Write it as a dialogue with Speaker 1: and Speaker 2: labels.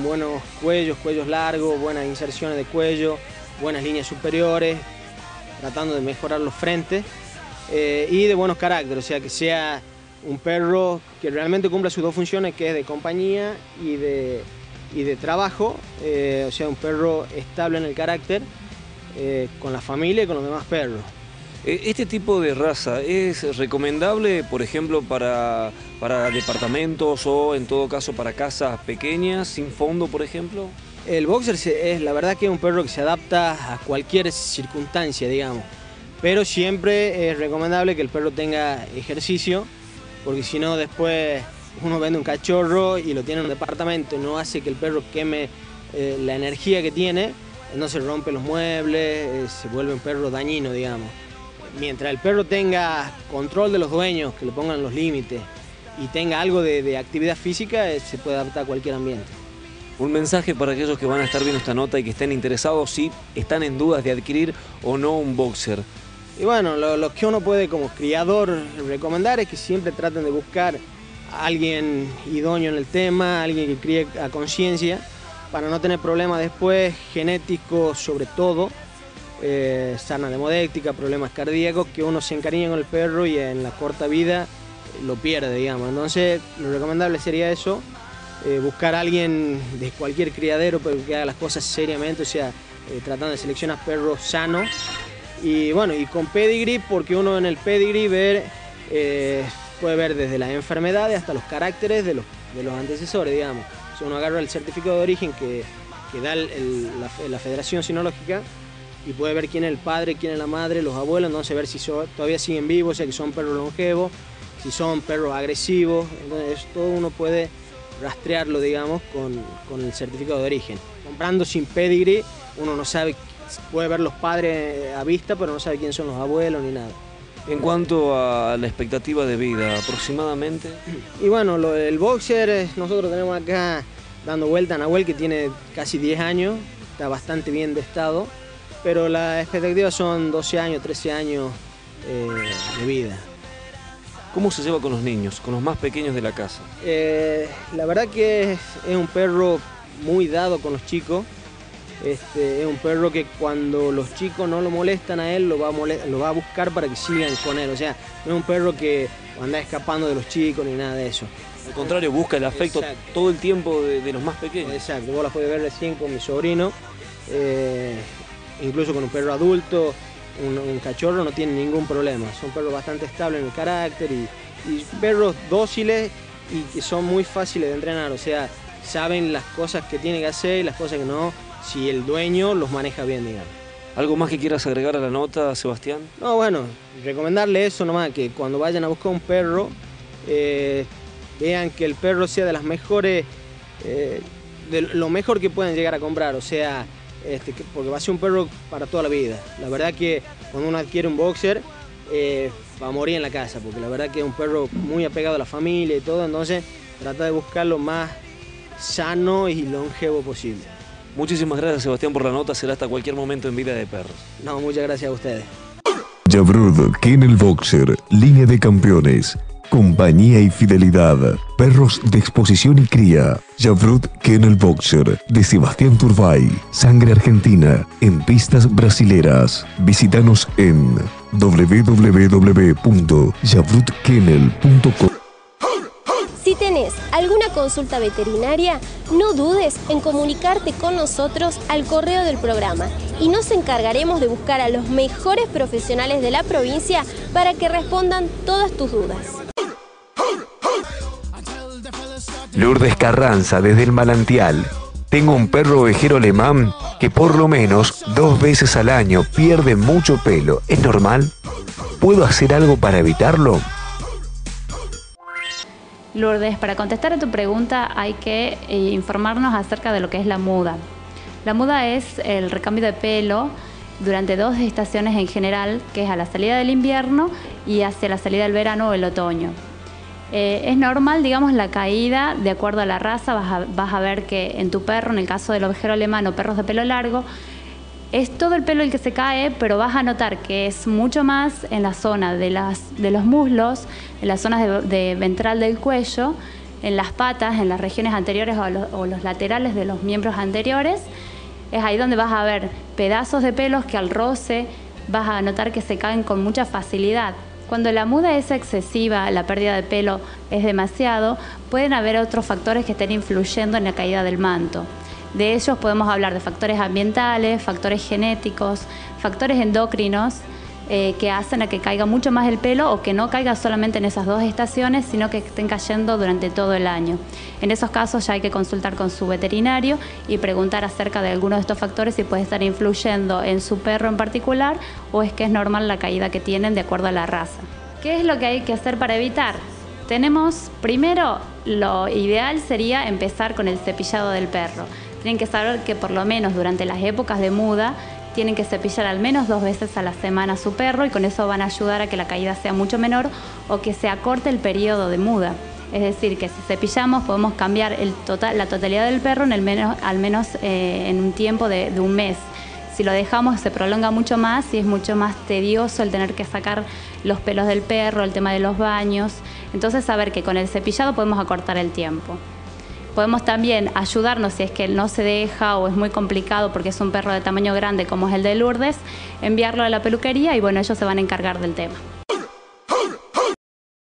Speaker 1: buenos cuellos largos, buenas inserciones de cuello, buenas líneas superiores, tratando de mejorar los frentes y de buenos caracteres, o sea, que sea un perro que realmente cumpla sus dos funciones, que es de compañía y de trabajo, o sea, un perro estable en el carácter, con la familia y con los demás perros.
Speaker 2: ¿Este tipo de raza es recomendable, por ejemplo, para departamentos o en todo caso para casas pequeñas, sin fondo, por ejemplo?
Speaker 1: El boxer es la verdad que es un perro que se adapta a cualquier circunstancia, digamos, pero siempre es recomendable que el perro tenga ejercicio, porque si no después uno vende un cachorro y lo tiene en un departamento y no hace que el perro queme la energía que tiene, entonces rompe los muebles, se vuelve un perro dañino, digamos. Mientras el perro tenga control de los dueños, que le pongan los límites y tenga algo de actividad física, se puede adaptar a cualquier ambiente.
Speaker 2: Un mensaje para aquellos que van a estar viendo esta nota y que estén interesados si están en dudas de adquirir o no un boxer.
Speaker 1: Y bueno, lo que uno puede como criador recomendar es que siempre traten de buscar a alguien idóneo en el tema, alguien que críe a conciencia, para no tener problemas después genéticos sobre todo, sarna demodéctica, problemas cardíacos, que uno se encariña con el perro y en la corta vida lo pierde, digamos. Entonces, lo recomendable sería eso, buscar a alguien de cualquier criadero, pero que haga las cosas seriamente, o sea, tratando de seleccionar perros sanos. Y bueno, y con pedigree, porque uno en el pedigree puede ver desde las enfermedades hasta los caracteres de los antecesores, digamos. O sea, uno agarra el certificado de origen que da la Federación Sinológica y puede ver quién es el padre, quién es la madre, los abuelos, entonces ver si todavía siguen vivos, o sea, que son perros longevos, si son perros agresivos, entonces todo uno puede rastrearlo, digamos, con el certificado de origen. Comprando sin pedigree, uno no sabe, puede ver los padres a vista, pero no sabe quién son los abuelos ni nada.
Speaker 2: En cuanto a la expectativa de vida, aproximadamente.
Speaker 1: Y bueno, el boxer, nosotros tenemos acá dando vuelta a Nahuel, que tiene casi 10 años, está bastante bien de estado, pero las expectativas son 12 años, 13 años de vida.
Speaker 2: ¿Cómo se lleva con los niños, con los más pequeños de la casa?
Speaker 1: La verdad que es un perro muy dado con los chicos. Es un perro que cuando los chicos no lo molestan a él, lo va a buscar para que sigan con él. O sea, no es un perro que anda escapando de los chicos ni nada de eso.
Speaker 2: Al contrario, busca el afecto. Exacto. Todo el tiempo de los más pequeños.
Speaker 1: Exacto, vos las podés ver recién con mi sobrino. Incluso con un perro adulto, un cachorro no tiene ningún problema. Son perros bastante estables en el carácter y perros dóciles y que son muy fáciles de entrenar. O sea, saben las cosas que tienen que hacer y las cosas que no, si el dueño los maneja bien, digamos.
Speaker 2: ¿Algo más que quieras agregar a la nota, Sebastián?
Speaker 1: No, bueno, recomendarle eso nomás, que cuando vayan a buscar un perro, vean que el perro sea de las mejores, de lo mejor que puedan llegar a comprar, o sea, porque va a ser un perro para toda la vida. La verdad que cuando uno adquiere un boxer, va a morir en la casa, porque la verdad que es un perro muy apegado a la familia y todo, entonces trata de buscar lo más sano y longevo posible.
Speaker 2: Muchísimas gracias, Sebastián, por la nota. Será hasta cualquier momento en Vida de Perros.
Speaker 1: No, muchas gracias a ustedes.
Speaker 3: Javrud Kennel Boxer, línea de campeones, compañía y fidelidad, perros de exposición y cría. Javrud Kennel Boxer, de Sebastián Turbay, sangre argentina, en pistas brasileras. Visítanos en www.javrudkennel.com.
Speaker 4: Si tenés alguna consulta veterinaria, no dudes en comunicarte con nosotros al correo del programa y nos encargaremos de buscar a los mejores profesionales de la provincia para que respondan todas tus dudas.
Speaker 3: Lourdes Carranza, desde el Manantial. Tengo un perro ovejero alemán que por lo menos 2 veces al año pierde mucho pelo. ¿Es normal? ¿Puedo hacer algo para evitarlo?
Speaker 5: Lourdes, para contestar a tu pregunta hay que informarnos acerca de lo que es la muda. La muda es el recambio de pelo durante 2 estaciones en general, que es a la salida del invierno y hacia la salida del verano o el otoño. Es normal, digamos, la caída de acuerdo a la raza. Vas a ver que en tu perro, en el caso del ovejero alemán o perros de pelo largo, es todo el pelo el que se cae, pero vas a notar que es mucho más en la zona de los muslos, en las zonas de ventral del cuello, en las patas, en las regiones anteriores o los laterales de los miembros anteriores. Es ahí donde vas a ver pedazos de pelos que al roce vas a notar que se caen con mucha facilidad. Cuando la muda es excesiva, la pérdida de pelo es demasiado, pueden haber otros factores que estén influyendo en la caída del manto. De ellos podemos hablar de factores ambientales, factores genéticos, factores endocrinos, que hacen a que caiga mucho más el pelo o que no caiga solamente en esas 2 estaciones, sino que estén cayendo durante todo el año. En esos casos ya hay que consultar con su veterinario y preguntar acerca de algunos de estos factores si puede estar influyendo en su perro en particular o es que es normal la caída que tienen de acuerdo a la raza. ¿Qué es lo que hay que hacer para evitar? Tenemos, primero, lo ideal sería empezar con el cepillado del perro. Tienen que saber que por lo menos durante las épocas de muda tienen que cepillar al menos 2 veces a la semana a su perro y con eso van a ayudar a que la caída sea mucho menor o que se acorte el periodo de muda. Es decir, que si cepillamos podemos cambiar la totalidad del perro al menos en un tiempo de un mes. Si lo dejamos se prolonga mucho más y es mucho más tedioso el tener que sacar los pelos del perro, el tema de los baños. Entonces saber que con el cepillado podemos acortar el tiempo. Podemos también ayudarnos si es que no se deja o es muy complicado porque es un perro de tamaño grande como es el de Lourdes, enviarlo a la peluquería y bueno, ellos se van a encargar del tema.